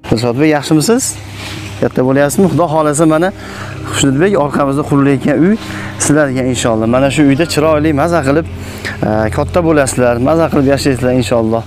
Dilshodbek, yaxshimisiz? Katta bo'lyapsizmi? Xudo xolasa mana Xushnudbek orqamizda qurilayotgan uy sizlarga inshaalloh. Mana shu uyda chiroyli maza qilib katta bo'lasizlar, maza qilib yashaysizlar inshaalloh.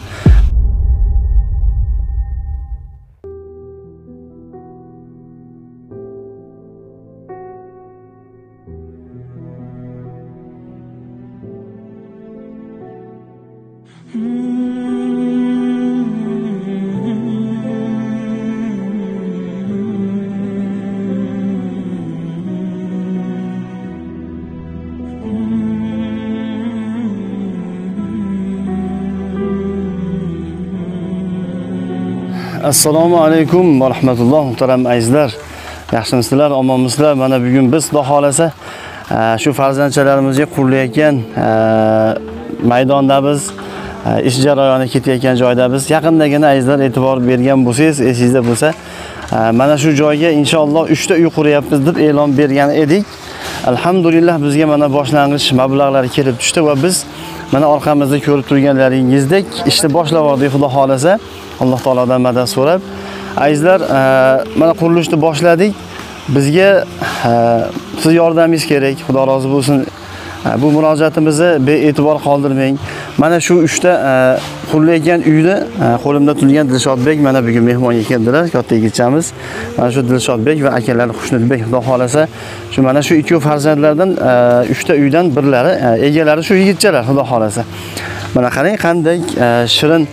Assalomu alaykum va rahmatulloh muhtaram azizlar. Yaxshimisizlar, omonmisizlar? Mana bugun biz Xudo xolasa shu farzandchalarimizga qurilayotgan maydonda biz ish jarayoni ketayotgan joyda biz yaqindagina azizlar e'tibor bergan bo'lsangiz, esingizda bo'lsa, mana shu joyga inshaalloh 3 ta uy quryapmiz deb e'lon bergan edik. Alhamdulillah bizga mana boshlang'ich mablag'lar kelib tushdi va biz mana orqamizda ko'rib turganlaringizdek ishni boshladik Xudo xolasa. Alloh taolodan madad so'rab, azizlar, mana qurilishni boshladik. Bizga siz yordamingiz kerak. Xudo rozi bo'lsin. Bu murojaatimizni bee'tibor qoldirmang. Mana shu 3 ta qurilayotgan uyni qo'limda turgan Dilshodbek mana bugun mehmonga keldilar, katta yigitchamiz. Mana shu Dilshodbek va akalari Xushnudbek, Xudo xolasa, shu mana shu ikki farzandlardan 3 ta uydan birlari, egalari shu yigitchalar, Xudo xolasa. Mana qarang qanday shirin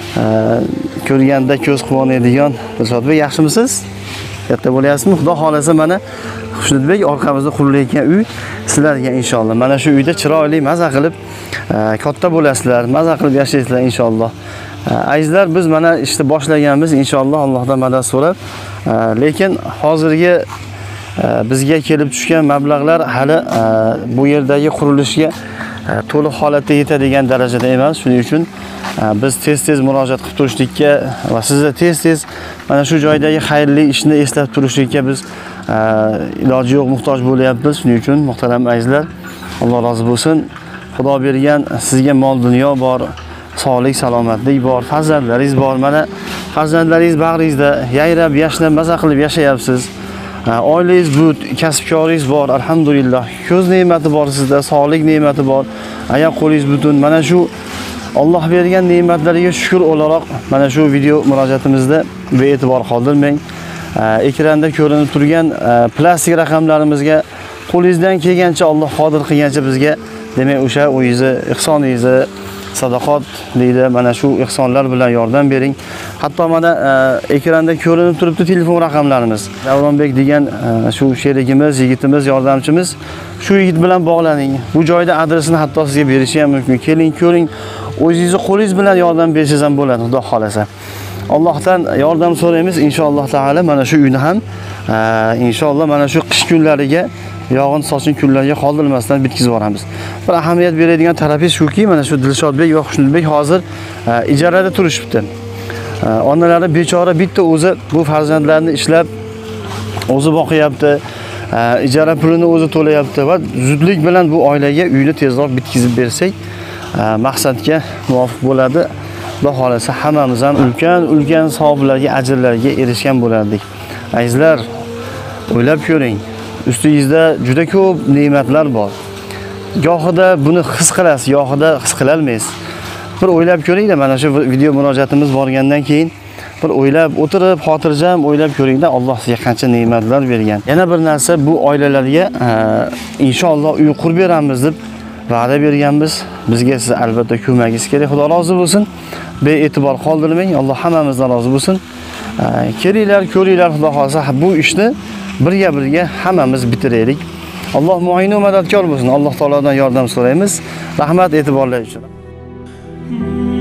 ko'rganda ko'z quvonadigan. Dilshodbek, yaxshimisiz? Katta bo'lyapsizmi? Xudo xolasa mana Xushnudbek orqamizda qurilayotgan uy sizlarga inshaalloh. Mana shu uyda chiroyli maza qilib katta bo'lasizlar, maza qilib yashaysizlar inshaalloh. Azizlar, biz mana ishni boshlaganmiz inshaalloh, Allohdan madad so'rab. Lekin hozirgi bizga kelib tushgan mablag'lar hali bu yerdagi qurilishga to'liq holatda yetadigan darajada emas. Shuning uchun biz tez murojaat qilib turishlikka va sizga tez mana shu joydagi xayrli ishni eslab turishlikka biz iloji yo'q muhtoj bo'lyapmiz. Shuning uchun muhtaram azizlar, Alloh rozi bo'lsin. Xudo bergan sizga mol dunyo bor, sog'lik, salomatlik bor, farzandlaringiz bor. Mana farzandlaringiz bag'ringizda yayrab, yashnab, maza qilib yashayapsiz. Oilangiz bu, kasbkoringiz bor, alhamdulillah. Ko'z ne'mati bor sizda, sog'lik ne'mati bor, oyoq qo'lingiz butun. Mana shu Alloh bergan ne'matlarga shukr o'laroq mana shu video murojaatimizda bee'tibor qoldirmang. Ekranda ko'rinib turgan plastik raqamlarimizga qo'lingizdan kelgancha, Alloh qodir qilgancha bizga, demak, o'sha o'zingizni ihsoningizni, sadaqat deydi, mana shu ihsonlar bilan yordam bering. Hatto mana ekranda ko'rinib turibdi telefon raqamlarimiz. Davronbek degan shu sherigimiz, yigitimiz, yordamchimiz, shu yigit bilan bog'laning. Bu joyda adresini hatto sizga berishi ham mumkin. Keling, ko'ring. O'zingizni qo'lingiz bilan yordam bersangiz ham bo'ladi, Xudo xolasa. Allohdan yordam so'raymiz inshaalloh taala. Mana shu uyni ham inshaalloh mana shu qish kunlariga, yog'in sochin kunlarga qoldirmasdan bitkizib yuboramiz. Bir ahamiyat beradigan tarafi shuki, mana shu Dilshodbek va Xushnudbek hozir ijarada turishibdi. Onalari bechora bitta o'zi bu farzandlarni ishlab o'zi boqyapti. Ijara pulini o'zi to'layapti va zudlik bilan bu oilaga uyni tezroq bitkizib bersak, maqsadga muvofiq bo'ladi. Xudo xolasa hammamiz ham ulkan savoblarga, ajrlarga erishgan bo'lardik. Azizlar, o'ylab ko'ring. Ustingizda juda ko'p ne'matlar bor. Gohida buni his qilasiz, gohida his qila olmaysiz. Bir o'ylab ko'ring-da, mana shu video murojaatimiz borgandan keyin bir o'ylab o'tirib, xotirjam o'ylab ko'ring-da, Alloh sizga qancha ne'matlar bergan. Yana bir narsa, bu oilalarga inshaalloh uy qurib beramiz deb va'da berganmiz. Bizga siz albatta ko'magingiz kerak. Xudo rozi bo'lsin. Bee'tibor qoldirmang. Alloh hammamizdan rozi bo'lsin. Kelinglar, ko'ringlar, Xudo xolasa bu ishni birga hammamiz bitiraylik. Alloh muayyin va madadkor bo'lsin. Alloh taolodan yordam so'raymiz. Rahmat e'tiborlar uchun.